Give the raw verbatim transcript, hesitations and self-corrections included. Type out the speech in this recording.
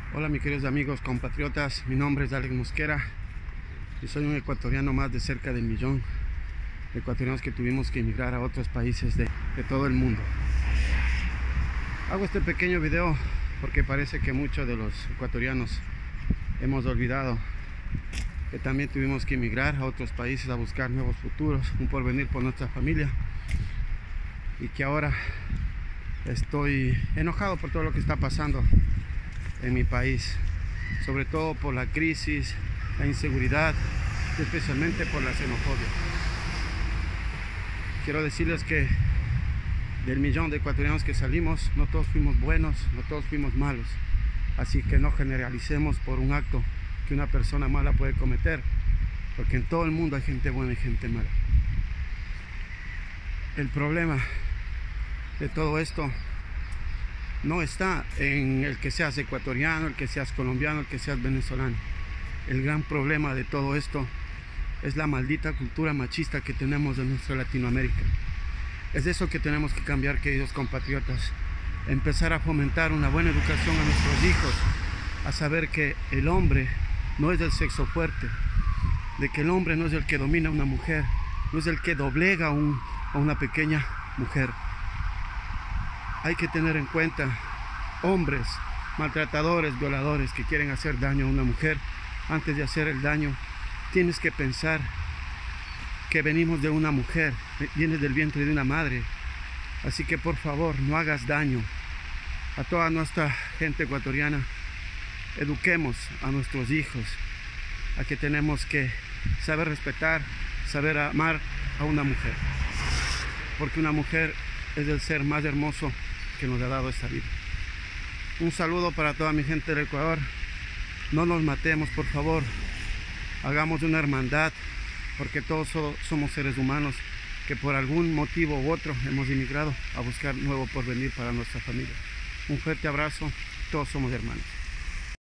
Hola mis queridos amigos, compatriotas, mi nombre es Alex Mosquera y soy un ecuatoriano más de cerca del millón de ecuatorianos que tuvimos que emigrar a otros países de, de todo el mundo. Hago este pequeño video porque parece que muchos de los ecuatorianos hemos olvidado que también tuvimos que emigrar a otros países a buscar nuevos futuros, un porvenir por nuestra familia, y que ahora estoy enojado por todo lo que está pasando en mi país, sobre todo por la crisis, la inseguridad, especialmente por la xenofobia. Quiero decirles que del millón de ecuatorianos que salimos, no todos fuimos buenos, no todos fuimos malos, así que no generalicemos por un acto que una persona mala puede cometer, porque en todo el mundo hay gente buena y gente mala. El problema de todo esto no está en el que seas ecuatoriano, el que seas colombiano, el que seas venezolano. El gran problema de todo esto es la maldita cultura machista que tenemos en nuestra Latinoamérica. Es eso que tenemos que cambiar, queridos compatriotas. Empezar a fomentar una buena educación a nuestros hijos, a saber que el hombre no es del sexo fuerte, de que el hombre no es el que domina a una mujer, no es el que doblega a, un, a una pequeña mujer. Hay que tener en cuenta hombres maltratadores, violadores que quieren hacer daño a una mujer. Antes de hacer el daño, tienes que pensar que venimos de una mujer, vienes del vientre de una madre. Así que por favor, no hagas daño a toda nuestra gente ecuatoriana. Eduquemos a nuestros hijos a que tenemos que saber respetar, saber amar a una mujer, porque una mujer es el ser más hermoso que nos ha dado esta vida. Un saludo para toda mi gente del Ecuador. No nos matemos, por favor. Hagamos una hermandad, porque todos somos seres humanos que por algún motivo u otro hemos emigrado a buscar nuevo porvenir para nuestra familia. Un fuerte abrazo, todos somos hermanos.